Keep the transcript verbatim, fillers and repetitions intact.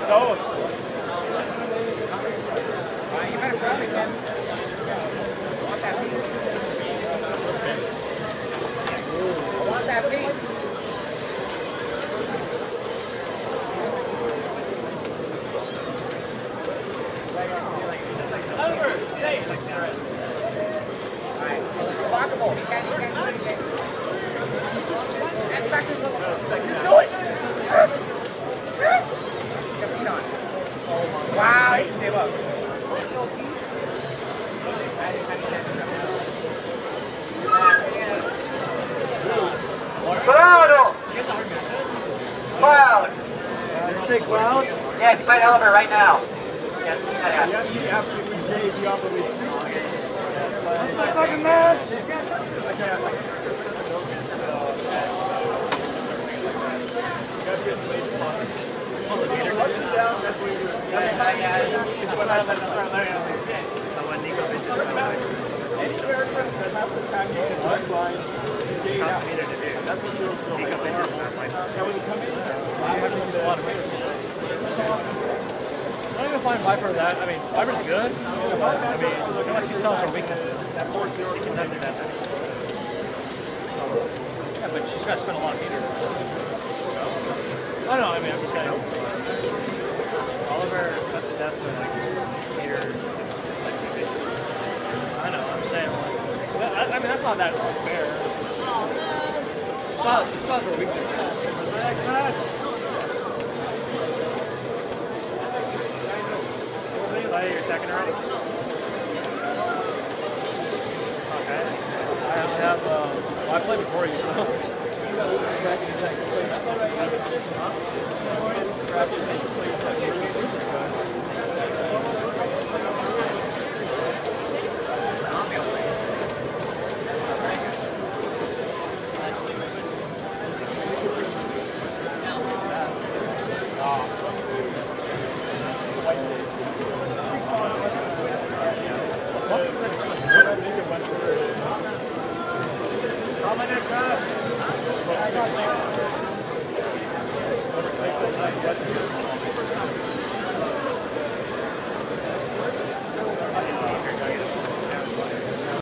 Sold. You better grab it, Ken. I want that piece. I want that piece. Over. Stay. Alright. Walkable. He can't, he can't, he can't. That's back to the level. Just do it! Get feet on. Wow, he gave up. Cloud! Cloud! Did you say Cloud? Yes, you fight Oliver right now. Yes, Yeah, you absolutely gave the opportunity. That's my fucking match! So when Nico bitches Any character that has the time to get one line, you Tough meter to do. that's what you'll do. Nico bitches not playing. Now when you come in, I have a lot of meters. I'm not gonna find Viper that. I mean, Viper's good. I mean, unless she sells her weaknesses. She can touch it that time. Yeah, but she's got to spend a lot of meters. I don't know. I mean, I'm just saying. Oliver cuts the deaths are like meter. I know. I'm saying like. That, I, I mean, that's not that unfair. She's not. She's not her weaknesses. You're second already? Okay. I have. Uh, well, I played before you, so. How many times?